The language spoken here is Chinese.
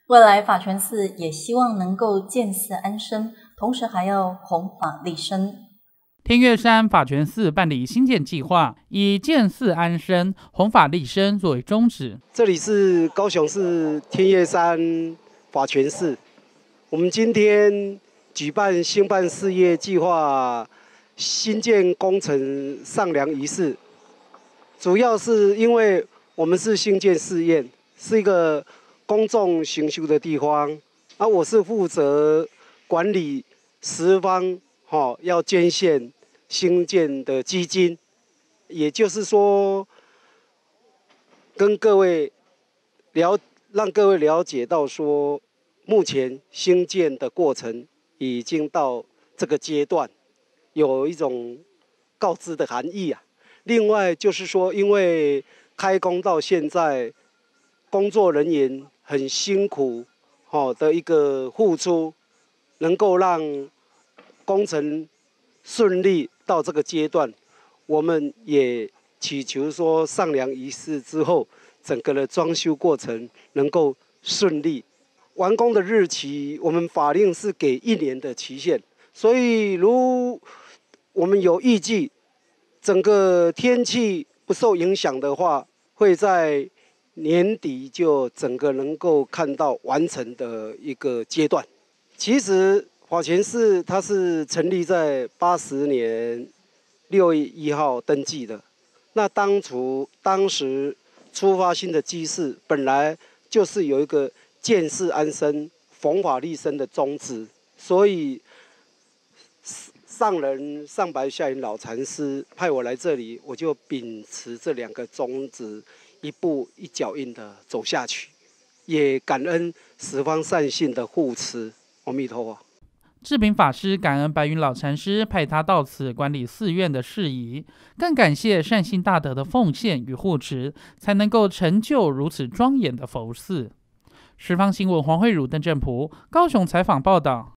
未来法泉寺也希望能够建寺安身，同时还要弘法利生。 天岳山法泉寺办理兴建计划，以建寺安身、弘法利生作为宗旨。 这里是高雄市天岳山法泉寺，我们今天举办兴办事业计划新建工程上梁仪式，主要是因为我们是兴建寺院，是一个公众行修的地方，而我是负责管理十方要捐献兴建的基金，也就是说，跟各位让各位了解到说，目前兴建的过程已经到这个阶段，有一种告知的含义啊。另外就是说，因为开工到现在，工作人员很辛苦的一个付出，能够让工程顺利到这个阶段，我们也祈求说上梁仪式之后，整个的装修过程能够顺利。完工的日期，我们法令是给1年的期限，所以如我们有预计，整个天气不受影响的话，会在年底就整个能够看到完成的一个阶段。其实法泉寺它是成立在80年6月1号登记的，那当时出发新的机事本来就是有一个建寺安身、弘法利生的宗旨，所以上人上白下云老禅师派我来这里，我就秉持这2个宗旨，一步一脚印的走下去，也感恩十方善信的护持。阿弥陀佛。 智平法师感恩白云老禅师派他到此管理寺院的事宜，更感谢善信大德的奉献与护持，才能够成就如此庄严的佛寺。十方新闻黄慧茹、邓正普高雄采访报道。